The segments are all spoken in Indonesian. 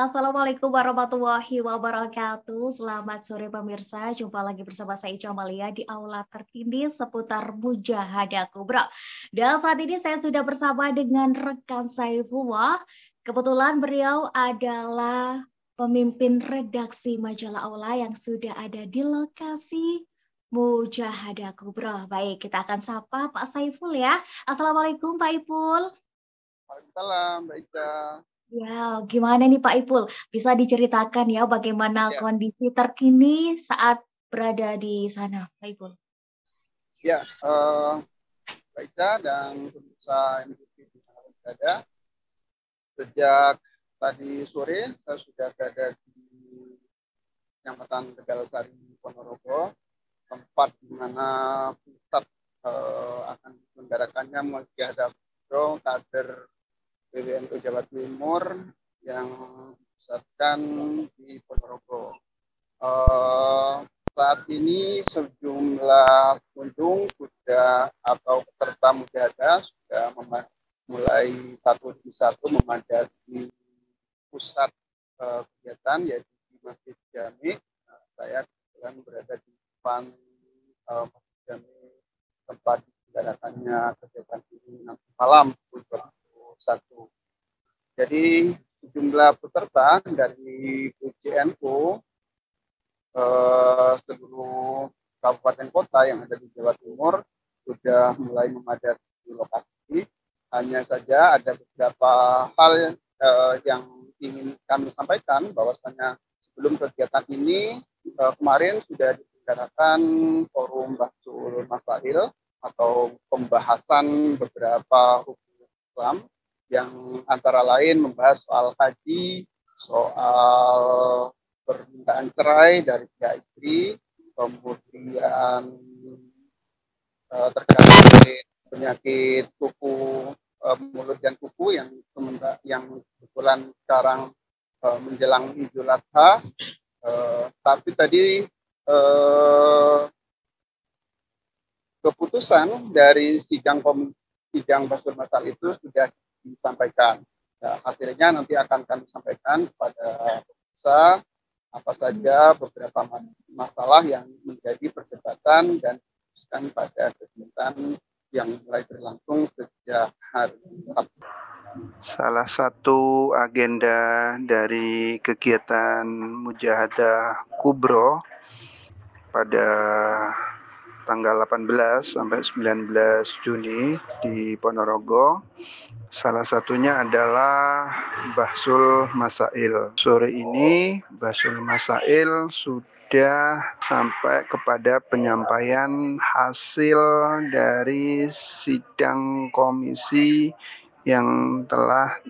Assalamualaikum warahmatullahi wabarakatuh. Selamat sore pemirsa. Jumpa lagi bersama saya Ica Amalia di aula terkini seputar Mujahadah Kubro. Dan saat ini saya sudah bersama dengan rekan Saifullah. Kebetulan beliau adalah pemimpin redaksi majalah Aula yang sudah ada di lokasi Mujahadah Kubro. Baik, kita akan sapa Pak Saiful ya. Assalamualaikum Pak Ipul. Waalaikumsalam, Mbak Ica. Ya, gimana nih Pak Ipul? Bisa diceritakan ya bagaimana Ya, kondisi terkini saat berada di sana, Pak Ipul? ya, Mbak Ica dan pemirsa MGP di mana berada. Sejak tadi sore saya sudah berada di Kecamatan Tegalsari, Ponorogo, tempat di mana pusat akan diselenggarakannya Mujahadah Kubro kader PWNU Jawa Timur yang dipusatkan di Ponorogo. Saat ini sejumlah pengunjung sudah atau peserta mujahadah sudah mulai satu demi satu memadati pusat kegiatan yaitu di Masjid Jami. Saya kebetulan berada di depan Masjid Jami tempat diselenggarakannya kegiatan ini nanti malam pukul 21. Jadi sejumlah peserta dari PJNU seluruh kabupaten kota yang ada di Jawa Timur sudah mulai memadati lokasi. Hanya saja ada beberapa hal yang ingin kami sampaikan bahwasanya sebelum kegiatan ini kemarin sudah diselenggarakan forum Bahsul Masail atau pembahasan beberapa hukum Islam yang antara lain membahas soal haji, soal permintaan cerai dari pihak istri, kemudian terkait penyakit kuku mulut dan kuku yang kebetulan sekarang menjelang Idul Adha. Tapi tadi keputusan dari sidang Bahsul Masal itu sudah disampaikan. Nah, hasilnya nanti akan kami sampaikan kepada pemirsa apa saja beberapa masalah yang menjadi perdebatan dan diputuskan pada kegiatan yang mulai berlangsung sejak hari Sabtu. Salah satu agenda dari kegiatan Mujahadah Kubro pada tanggal 18 sampai 19 Juni di Ponorogo. Salah satunya adalah Bahsul Masail. Sore ini Bahsul Masail sudah sampai kepada penyampaian hasil dari sidang komisi yang telah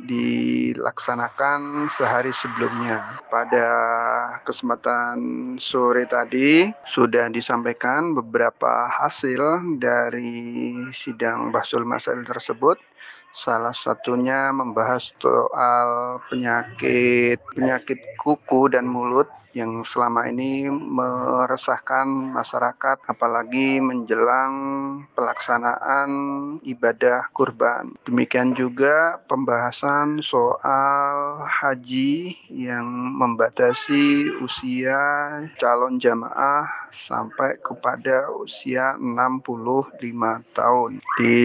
dilaksanakan sehari sebelumnya. Pada kesempatan sore tadi sudah disampaikan beberapa hasil dari sidang Bahsul Masail tersebut. Salah satunya membahas soal penyakit kuku dan mulut yang selama ini meresahkan masyarakat, apalagi menjelang pelaksanaan ibadah kurban. Demikian juga pembahasan soal haji yang membatasi usia calon jamaah sampai kepada usia 65 tahun. Di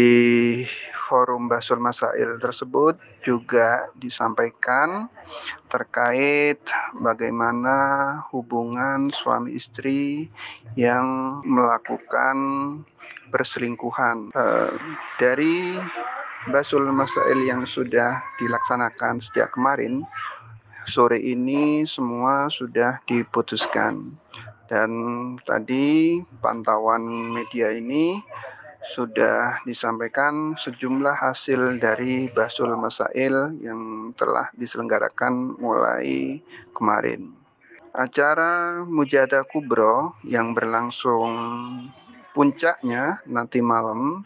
forum Bahsul Masail tersebut juga disampaikan terkait bagaimana hubungan suami istri yang melakukan perselingkuhan. Dari Bahsul Masail yang sudah dilaksanakan sejak kemarin, sore ini semua sudah diputuskan. Dan tadi pantauan media ini sudah disampaikan sejumlah hasil dari Bahsul Masail yang telah diselenggarakan mulai kemarin. Acara Mujahadah Kubro yang berlangsung puncaknya nanti malam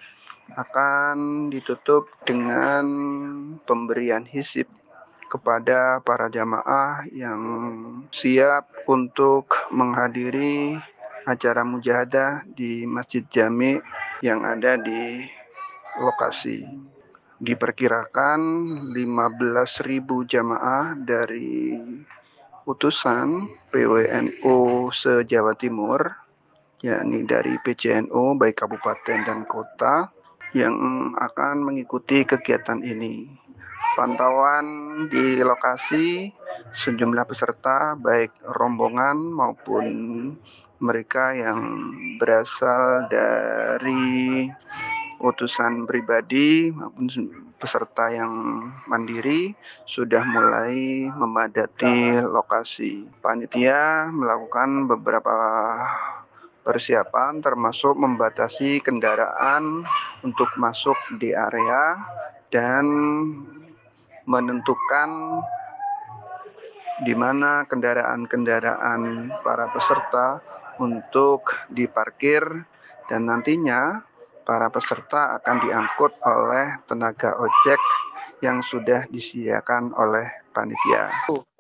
akan ditutup dengan pemberian hisib kepada para jamaah yang siap untuk menghadiri acara mujahadah di Masjid Jami yang ada di lokasi. Diperkirakan 15.000 jamaah dari utusan PWNU se-Jawa Timur, yakni dari PCNU baik kabupaten dan kota, yang akan mengikuti kegiatan ini. Pantauan di lokasi sejumlah peserta baik rombongan maupun mereka yang berasal dari utusan pribadi maupun peserta yang mandiri sudah mulai memadati lokasi. Panitia melakukan beberapa persiapan termasuk membatasi kendaraan untuk masuk di area dan menentukan di mana kendaraan-kendaraan para peserta untuk diparkir, dan nantinya para peserta akan diangkut oleh tenaga ojek yang sudah disediakan oleh panitia.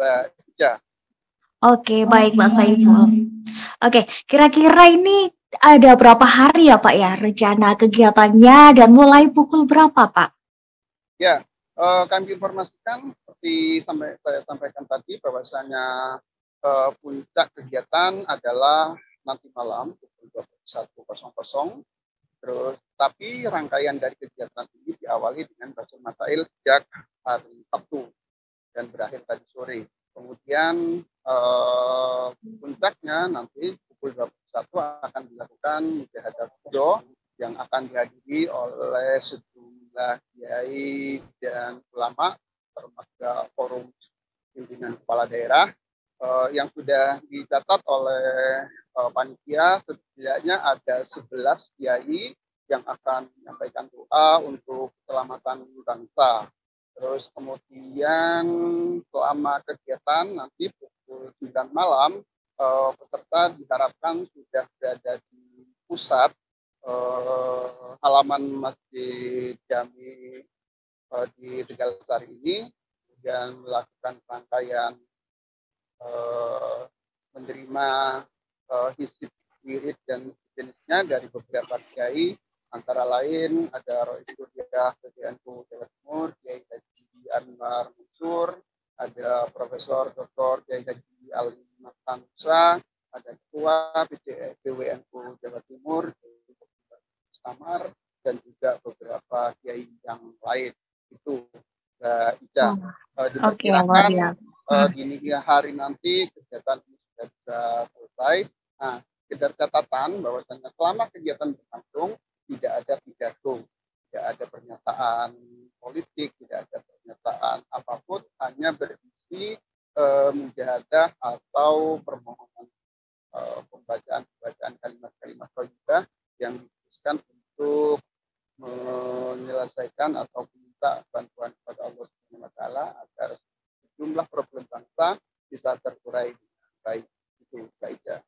Oke, baik Pak Saiful. Oke, kira-kira ini ada berapa hari ya Pak ya rencana kegiatannya dan mulai pukul berapa Pak? Ya, kami informasikan seperti saya sampaikan tadi bahwasanya puncak kegiatan adalah nanti malam pukul 21.00. Terus, tapi rangkaian dari kegiatan ini diawali dengan baca masail sejak hari Sabtu dan berakhir tadi sore. Kemudian puncaknya nanti pukul 21 akan dilakukan mujahadah kubro yang akan dihadiri oleh sejumlah kiai dan ulama termasuk forum pimpinan kepala daerah yang sudah dicatat oleh panitia. Setidaknya ada 11 kiai yang akan menyampaikan doa untuk keselamatan bangsa. Terus kemudian selama kegiatan nanti pukul 9 malam peserta diharapkan sudah berada di pusat halaman Masjid Jami di Tegalsari ini, kemudian melakukan rangkaian menerima hizib wirid dan jenisnya dari beberapa kiai, antara lain ada Rois Kurdiah PCNU Jawa Timur, Kiai Haji Anwar Mansur, ada Profesor Dr. Kiai Haji Ali Matansa, ada Ketua PWNU Jawa Timur, Samar, dan juga beberapa kiai yang lain. Itu Ica. Diperkirakan dini hari nanti kegiatan ini sudah bisa selesai. Nah, sekedar catatan bahwasanya selama kegiatan berlangsung tidak ada pidato, tidak ada pernyataan politik, tidak ada pernyataan apapun, hanya berisi mujahadah atau permohonan pembacaan kalimat-kalimat thayyibah yang dituliskan untuk menyelesaikan atau meminta bantuan kepada Allah Subhanahu wa taala agar sejumlah problem bangsa bisa terurai dengan baik. Itu saja.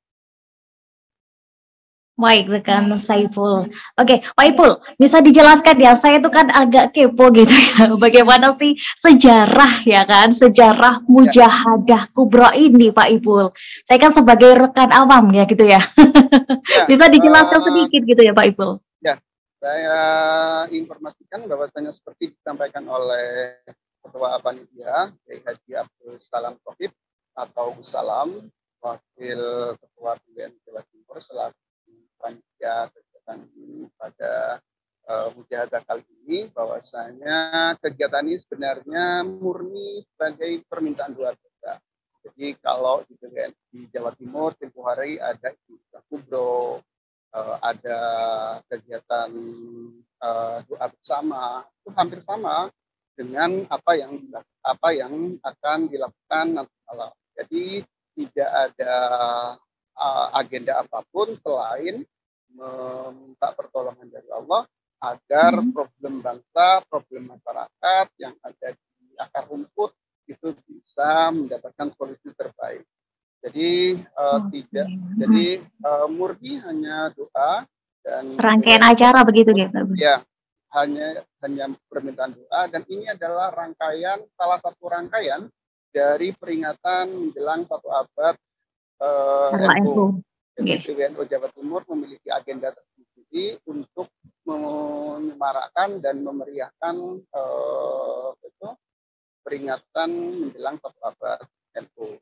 Baik, rekan Saiful. Oke, Pak Ipul, bisa dijelaskan ya, saya itu kan agak kepo gitu ya, bagaimana sih sejarah ya kan, sejarah mujahadah kubro ini Pak Ipul. Saya kan sebagai rekan awam ya gitu ya. Bisa dijelaskan sedikit gitu ya Pak Ipul. Ya, saya informasikan bahwasanya seperti disampaikan oleh Ketua Panitia, Kiai Haji Abdul Salam Tauhid atau Gus Salam, Wakil Ketua PWNU Jawa Timur selaku panitia kegiatan pada mujahadah kali ini, bahwasanya kegiatan ini sebenarnya murni sebagai permintaan doa kita. Jadi kalau di Jawa Timur tempoh hari ada ibadah kubro, ada kegiatan doa bersama, itu hampir sama dengan apa yang akan dilakukan nanti malam. Jadi tidak ada agenda apapun selain meminta pertolongan dari Allah agar problem bangsa, problem masyarakat yang ada di akar rumput itu bisa mendapatkan solusi terbaik. Jadi murni hanya doa dan serangkaian acara begitu gitu. Ya, hanya permintaan doa, dan ini adalah salah satu rangkaian dari peringatan menjelang 1 abad NU. PWNU Jawa Timur memiliki agenda tersendiri untuk menyemarakkan merayakan dan memeriahkan peringatan menjelang Sahabat NU.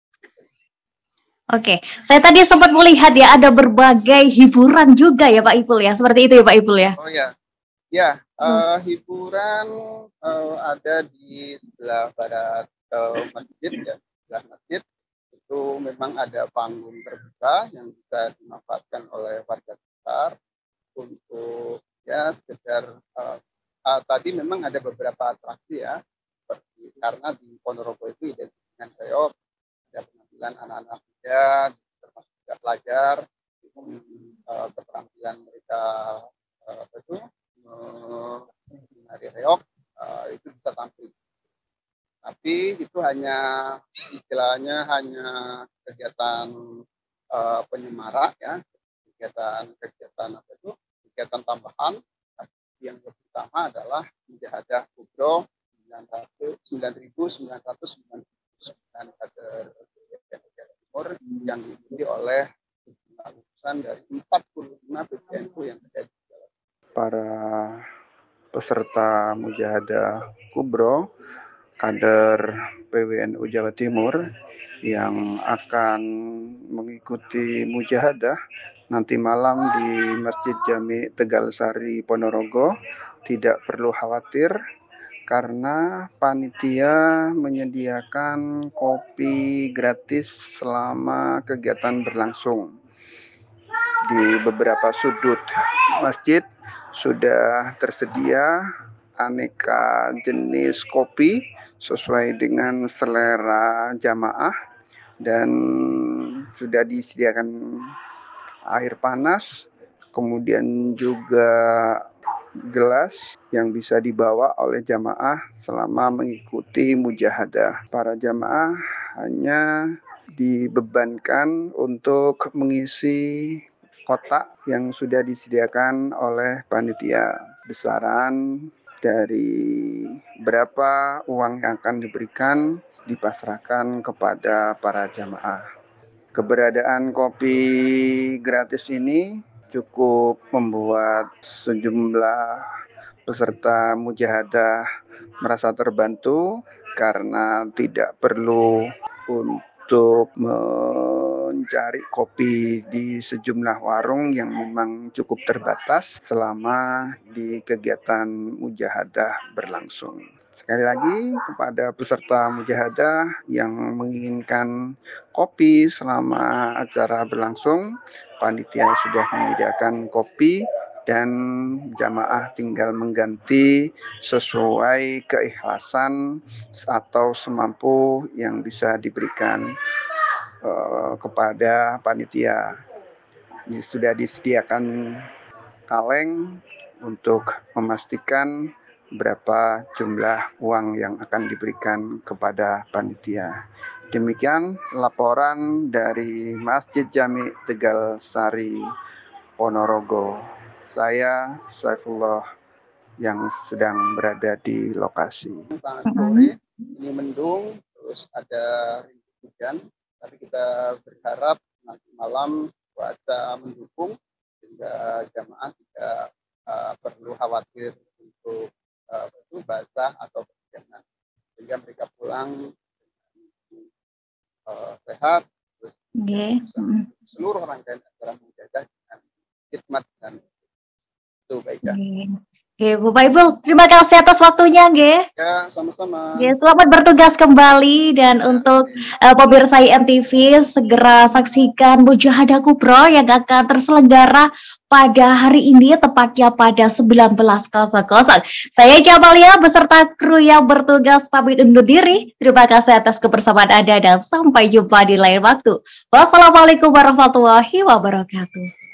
Oke, saya tadi sempat melihat ya ada berbagai hiburan juga ya Pak Ipul ya, seperti itu ya Pak Ipul ya. Oh ya, hiburan ada di sebelah barat masjid ya, sebelah masjid itu memang ada panggung terbuka yang bisa dimanfaatkan oleh warga sekitar untuk ya sekedar tadi memang ada beberapa atraksi ya, seperti karena di Ponorogo itu identik dengan reog, ada penampilan anak-anak muda termasuk juga pelajar, keterampilan mereka menari reog itu bisa tampil. Tapi itu hanya istilahnya hanya kegiatan penyemarak ya, kegiatan tambahan. Yang utama adalah mujahadah kubro 9.999 kader Timur yang diikuti oleh lulusan dari 45 PBNU yang ada di Jawa. Para peserta mujahadah kubro kader PWNU Jawa Timur yang akan mengikuti mujahadah nanti malam di Masjid Jami Tegal Sari Ponorogo tidak perlu khawatir karena panitia menyediakan kopi gratis selama kegiatan berlangsung. Di beberapa sudut masjid sudah tersedia aneka jenis kopi sesuai dengan selera jamaah dan sudah disediakan air panas, kemudian juga gelas yang bisa dibawa oleh jamaah selama mengikuti mujahadah. Para jamaah hanya dibebankan untuk mengisi kotak yang sudah disediakan oleh panitia. Besaran dari berapa uang yang akan diberikan dipasrahkan kepada para jamaah. Keberadaan kopi gratis ini cukup membuat sejumlah peserta mujahadah merasa terbantu karena tidak perlu untuk mencari kopi di sejumlah warung yang memang cukup terbatas selama di kegiatan mujahadah berlangsung. Sekali lagi kepada peserta mujahadah yang menginginkan kopi selama acara berlangsung, panitia sudah menyediakan kopi dan jamaah tinggal mengganti sesuai keikhlasan atau semampu yang bisa diberikan kepada panitia. Ini sudah disediakan kaleng untuk memastikan berapa jumlah uang yang akan diberikan kepada panitia. Demikian laporan dari Masjid Jami Tegal Sari Ponorogo. Saya Saifullah yang sedang berada di lokasi. Sangat sore, ini mendung, terus ada rintik hujan, tapi kita berharap nanti malam cuaca mendukung sehingga jamaah tidak perlu khawatir untuk basah atau kehujanan, sehingga mereka pulang sehat, terus seluruh rangkaian acara mujahadah dengan khidmat dan itu baiknya. Oke, Bapak Ibu, terima kasih atas waktunya, Nge. Ya, sama-sama. Selamat bertugas kembali dan untuk pemirsa IMTV segera saksikan Mujahadah Kubro yang akan terselenggara pada hari ini tepatnya pada 19.00. Saya Jamalia beserta kru yang bertugas pamit undur diri. Terima kasih atas kebersamaan Anda dan sampai jumpa di lain waktu. Wassalamualaikum warahmatullahi wabarakatuh.